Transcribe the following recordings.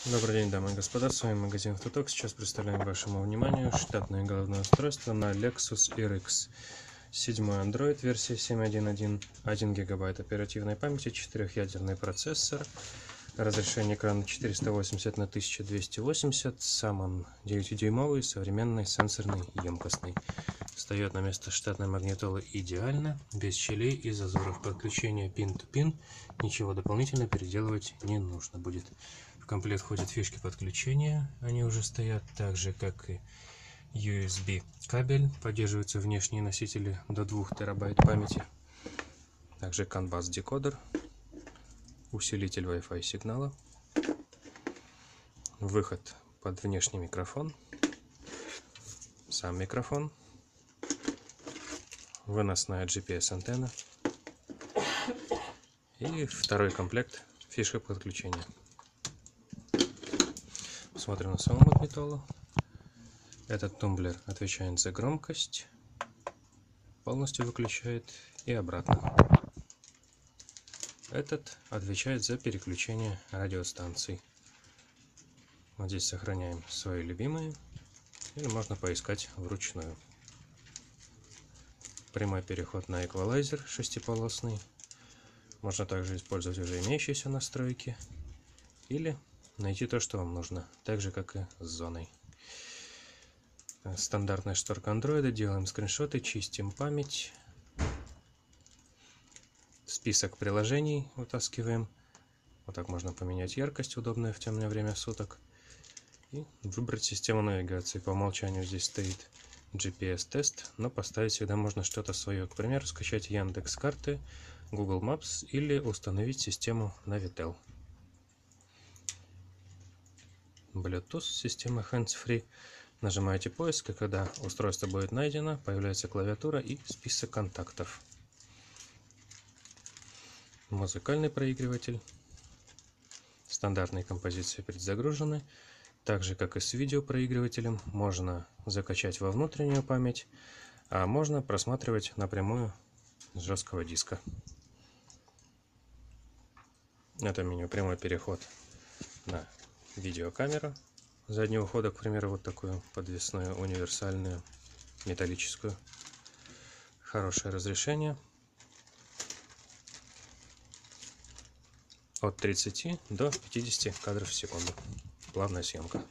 Добрый день, дамы и господа, с вами магазин Автоток. Сейчас представляем вашему вниманию штатное головное устройство на Lexus RX. 7 Android, версия 7.1.1, 1 гигабайт оперативной памяти, 4-ядерный процессор, разрешение экрана 480 на 1280, сам он 9-дюймовый, современный, сенсорный, емкостный. Встает на место штатной магнитолы идеально, без щелей и зазоров. Подключение pin-to-pin, ничего дополнительно переделывать не нужно будет. В комплект входят фишки подключения, они уже стоят, так же как и USB кабель, поддерживаются внешние носители до 2 терабайт памяти, также CAN bus декодер, усилитель Wi-Fi сигнала, выход под внешний микрофон, сам микрофон, выносная GPS антенна и второй комплект фишек подключения. Смотрим на саму магнитолу. Этот тумблер отвечает за громкость, полностью выключает и обратно. Этот отвечает за переключение радиостанций. Вот здесь сохраняем свои любимые, или можно поискать вручную. Прямой переход на эквалайзер шестиполосный. Можно также использовать уже имеющиеся настройки или найти то, что вам нужно, так же как и с зоной. Стандартная шторка андроида, делаем скриншоты, чистим память, список приложений вытаскиваем. Вот так можно поменять яркость, удобная в темное время суток, и выбрать систему навигации. По умолчанию здесь стоит GPS-тест, но поставить всегда можно что-то свое. К примеру, скачать Яндекс.Карты, Google Maps или установить систему Navitel. Bluetooth, система hands-free. Нажимаете поиск, и когда устройство будет найдено, появляется клавиатура и список контактов. Музыкальный проигрыватель. Стандартные композиции предзагружены. Так же, как и с видеопроигрывателем, можно закачать во внутреннюю память, а можно просматривать напрямую с жесткого диска. Это меню прямой переход на видеокамеру заднего хода, к примеру, вот такую подвесную, универсальную, металлическую. Хорошее разрешение. От 30 до 50 кадров в секунду. Плавная съемка.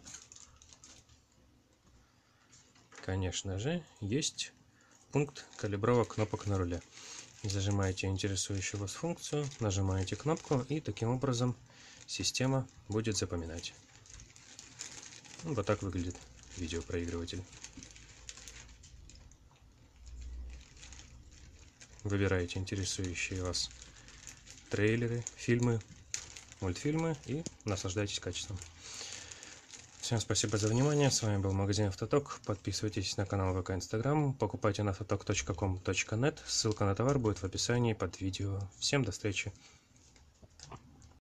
Конечно же, есть пункт калибровок кнопок на руле. Зажимаете интересующую вас функцию, нажимаете кнопку, и таким образом система будет запоминать. Вот так выглядит видеопроигрыватель. Выбираете интересующие вас трейлеры, фильмы, мультфильмы и наслаждайтесь качеством. Всем спасибо за внимание. С вами был магазин Автоток. Подписывайтесь на канал ВК, Инстаграм. Покупайте на autotok.com.net. Ссылка на товар будет в описании под видео. Всем до встречи.